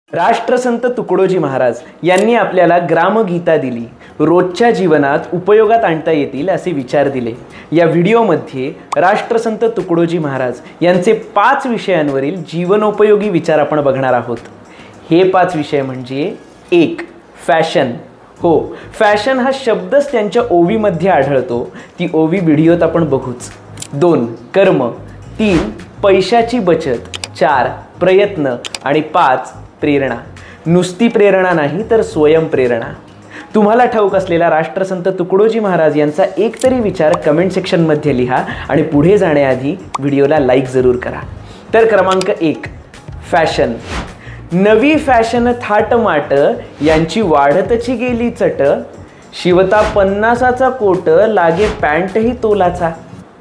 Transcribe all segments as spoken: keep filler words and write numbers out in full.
राष्ट्रसंत तुकडोजी महाराज यांनी आपल्याला ग्रामगीता दिली, रोजच्या जीवनात उपयोगात आणता येतील असे विचार दिले। या व्हिडिओमध्ये राष्ट्रसंत तुकडोजी महाराज यांचे पाच विषयांवरील जीवनोपयोगी विचार आपण बघणार आहोत। हे पाच विषय म्हणजे एक, फॅशन। हो, फॅशन हा शब्दच त्यांच्या ओवीमध्ये आढळतो, ती ओवी व्हिडिओत आपण बघूच। दोन, कर्म। तीन, पैशाची बचत। चार, प्रयत्न। आणि पाच, प्रेरणा। नुसती प्रेरणा नाही तर स्वयंप्रेरणा। तुम्हाला ठाऊक असलेला राष्ट्रसंत तुकडोजी महाराज यांचा एक तरी विचार कमेंट सेक्शनमध्ये लिहा आणि पुढे जाण्याआधी व्हिडिओला लाईक जरूर करा। तर क्रमांक एक, फॅशन। नवी फॅशन थाटमाट यांची वाढतची गेली चट, शिवता पन्नासाचा कोट लागे पॅन्टही तोलाचा।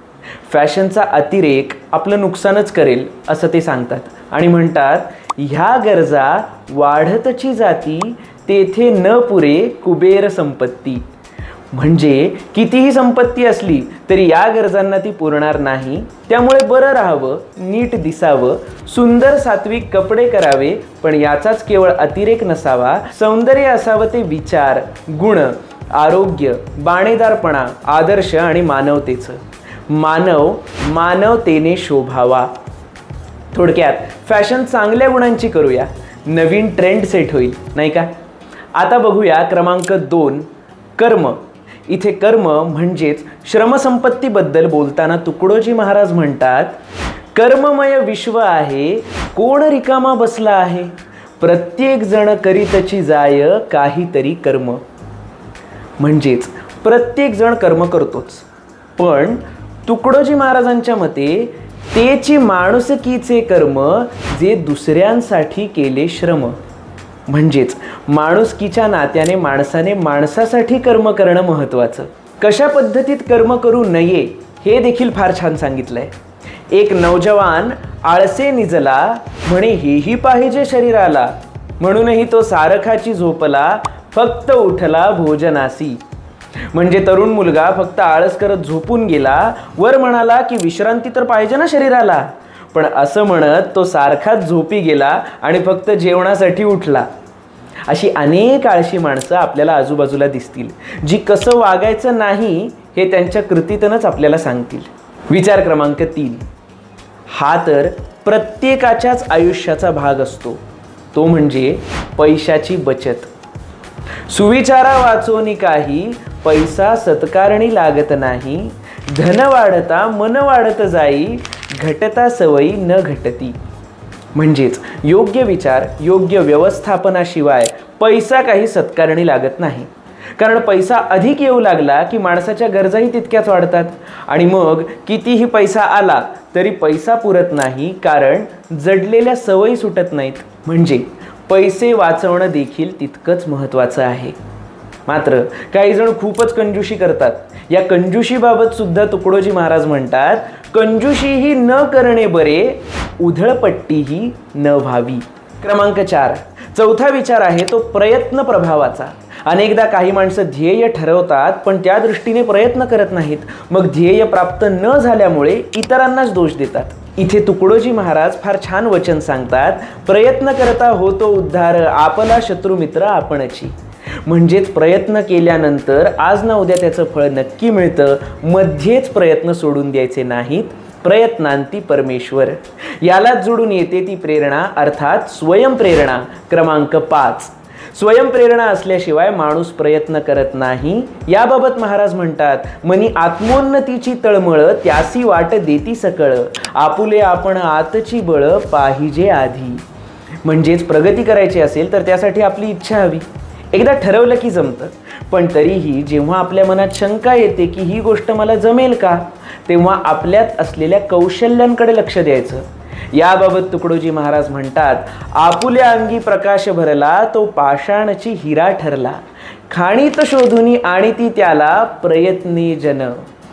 फॅशनचा अतिरेक आपलं नुकसानच करेल असं ते सांगतात आणि म्हणतात, ह्या गरजा वाढतची जाती तेथे न पुरे कुबेर संपत्ती। म्हणजे कितीही संपत्ती असली तरी या गरजांना ती पुरणार नाही, त्यामुळे बरं राहावं, नीट दिसावं, सुंदर सात्विक कपडे करावे, पण याचाच केवळ अतिरेक नसावा। सौंदर्य असावं ते विचार, गुण, आरोग्य, बाणेदारपणा, आदर्श आणि मानवतेचं। मानव मानवतेने शोभावा। थोडक्यात फॅशन चांगल्या गुणांची करूया, नवीन ट्रेंड सेट होईल, नाही का? आता बघूया क्रमांक दोन, कर्म। इथे कर्म म्हणजेच श्रमसंपत्तीबद्दल बोलताना तुकडोजी महाराज म्हणतात, कर्ममय विश्व आहे, कोण रिकामा बसला आहे। प्रत्येक जण करीतची जाय काहीतरी कर्म। म्हणजेच प्रत्येक जण कर्म करतोच, पण तुकडोजी महाराजांच्या मते तेची माणुसकीचे कर्म जे दुसऱ्यांसाठी केले श्रम। म्हणजेच माणुसकीच्या नात्याने माणसाने माणसासाठी कर्म करणं महत्त्वाचं। कशा पद्धतीत कर्म करू नये हे देखील फार छान सांगितलंय। एक नौजवान आळसे निजला, म्हणे हेही पाहिजे शरीराला, म्हणूनही तो सारखाची झोपला, फक्त उठला भोजनासी। म्हणजे तरुण मुलगा फक्त आळस करत झोपून गेला, वर म्हणाला की विश्रांती तर पाहिजे ना शरीराला, पण असं म्हणत तो सारखाच झोपी गेला आणि फक्त जेवणासाठी उठला। अशी अनेक आळशी माणसं आपल्याला आजूबाजूला दिसतील, जी कसं वागायचं नाही हे त्यांच्या कृतीतूनच आपल्याला सांगतील। विचार क्रमांक तीन, हा तर प्रत्येकाच्याच आयुष्याचा भाग असतो, तो म्हणजे पैशाची बचत। सुविचारा वाचोनी काही, पैसा सत्कारणी लागत नाही। धन वाढता मन वाढत जाई, घटता सवयी न घटती। म्हणजेच योग्य विचार, योग्य व्यवस्थापनाशिवाय पैसा काही सत्कारणी लागत नाही। कारण पैसा अधिक येऊ लागला की माणसाच्या गरजाही तितक्याच वाढतात आणि मग कितीही पैसा आला तरी पैसा पुरत नाही, कारण जडलेल्या सवयी सुटत नाहीत। म्हणजे पैसे वाचवणं देखील तितकंच महत्त्वाचं आहे। मात्र काही जण खूपच कंजूशी करतात। या कंजूशीबाबत सुद्धा तुकडोजी महाराज म्हणतात, कंजूशीही न करणे बरे, उधळपट्टीही न व्हावी। क्रमांक चार, चौथा विचार आहे तो प्रयत्न प्रभावाचा। अनेकदा काही माणसं ध्येय ठरवतात पण त्या दृष्टीने प्रयत्न करत नाहीत, मग ध्येय प्राप्त न झाल्यामुळे इतरांनाच दोष देतात। इथे तुकडोजी महाराज फार छान वचन सांगतात, प्रयत्न करता होतो उद्धार, आपला शत्रुमित्र आपणची। म्हणजेच प्रयत्न केल्यानंतर आज ना उद्या त्याचं फळ नक्की मिळतं, मध्येच प्रयत्न सोडून द्यायचे नाहीत। प्रयत्नांती परमेश्वर, यालाच जोडून येते ती प्रेरणा, अर्थात स्वयंप्रेरणा। क्रमांक पाच, स्वयंप्रेरणा असल्याशिवाय माणूस प्रयत्न करत नाही। याबाबत महाराज म्हणतात, मनी आत्मोन्नतीची तळमळ, त्यासी वाट देती सकळ, आपुले आपण आतची बळ पाहिजे आधी। म्हणजेच प्रगती करायची असेल तर त्यासाठी आपली इच्छा हवी। एकदा ठरवलं की जमतं, पण तरीही जेव्हा आपल्या मनात शंका येते की ही गोष्ट मला जमेल का, तेव्हा आपल्यात असलेल्या कौशल्यांकडे लक्ष द्यायचं। याबाबत तुकडोजी महाराज म्हणतात, आपुल्या अंगी प्रकाश भरला, तो पाषाणची हिरा ठरला, खाणीत शोधुनी आणि ती त्याला प्रयत्नी जन।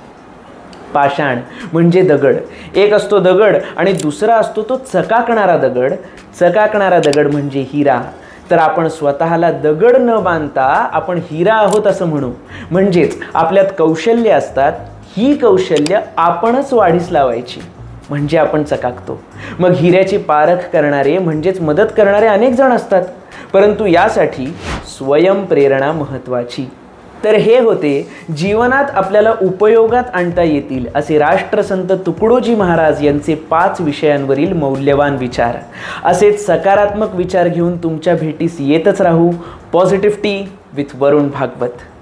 पाषाण म्हणजे दगड, एक असतो दगड आणि दुसरा असतो तो चकाकणारा दगड। चकाकणारा दगड म्हणजे हिरा। तर आपण स्वतःला दगड न बांधता आपण हिरा आहोत असं म्हणू। म्हणजेच आपल्यात कौशल्य असतात, ही कौशल्य आपणच वाढीस लावायची। म्हणजे आपण चकाकतो. मग हिऱ्याची पारख करणारे म्हणजेच मदत करणारे अनेक जण असतात, परंतु यासाठी स्वयंप्रेरणा महत्त्वाची. तर हे होते जीवनात आपल्याला उपयोगात आणता येतील असे राष्ट्रसंत तुकडोजी महाराज यांचे पाच विषयांवरील मौल्यवान विचार. असेच सकारात्मक विचार घेऊन तुमच्या भेटीस येतच राहू. Positive tea with Varun Bhagwat.